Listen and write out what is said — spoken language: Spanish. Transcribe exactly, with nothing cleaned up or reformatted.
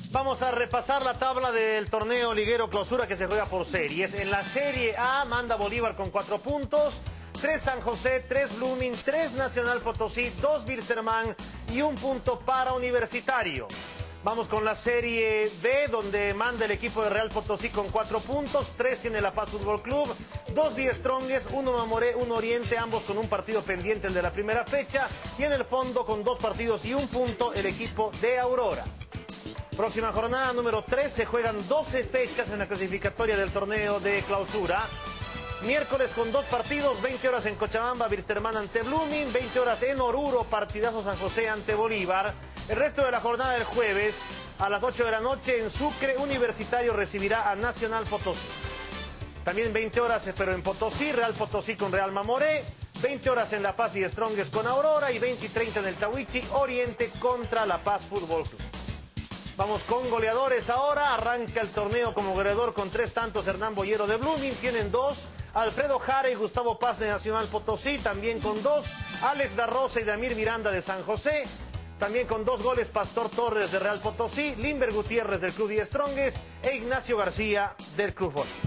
Vamos a repasar la tabla del torneo liguero clausura que se juega por series. En la Serie A manda Bolívar con cuatro puntos, tres San José, tres Blooming, tres Nacional Potosí, dos Wilstermann y un punto para Universitario. Vamos con la Serie B, donde manda el equipo de Real Potosí con cuatro puntos, tres tiene La Paz Fútbol Club, dos Die Strongest, uno Mamoré, uno Oriente, ambos con un partido pendiente, el de la primera fecha, y en el fondo con dos partidos y un punto el equipo de Aurora. Próxima jornada número tres, se juegan doce fechas en la clasificatoria del torneo de clausura. Miércoles con dos partidos, veinte horas en Cochabamba, Wilstermann ante Blooming, veinte horas en Oruro, partidazo San José ante Bolívar. El resto de la jornada del jueves, a las ocho de la noche en Sucre, Universitario recibirá a Nacional Potosí. También veinte horas, pero en Potosí, Real Potosí con Real Mamoré, veinte horas en La Paz Die Strongest con Aurora y veinte y treinta en el Tahuichi, Oriente contra La Paz Fútbol Club. Vamos con goleadores ahora, arranca el torneo como goleador con tres tantos Hernán Boyero de Blooming, tienen dos, Alfredo Jara y Gustavo Paz de Nacional Potosí, también con dos, Alex Da Rosa y Damir Miranda de San José, también con dos goles Pastor Torres de Real Potosí, Limber Gutiérrez del Club Die Strongest e Ignacio García del Club Bolívar.